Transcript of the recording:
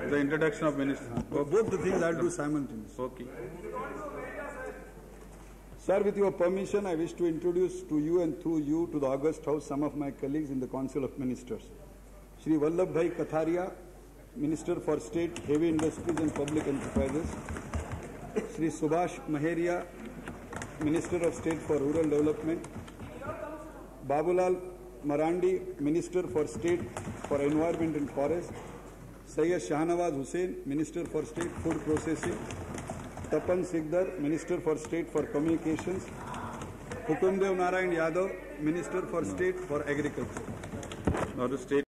The introduction of minister. Okay. Both the things I will do simultaneously. Okay. Sir, with your permission, I wish to introduce to you and through you to the August House some of my colleagues in the Council of Ministers. Shri Vallabhbhai Katharia, Minister for State, Heavy Industries and Public Enterprises. Shri Subhash Mahajan, Minister of State for Rural Development. Babulal Marandi, Minister for State for Environment and Forest. Syed Shahnawaz Hussain, Minister for State Food Processing. Tapan Sikdar, Minister for State for Communications. Hukumdev Narayan Yadav, Minister for State for Agriculture. Now the state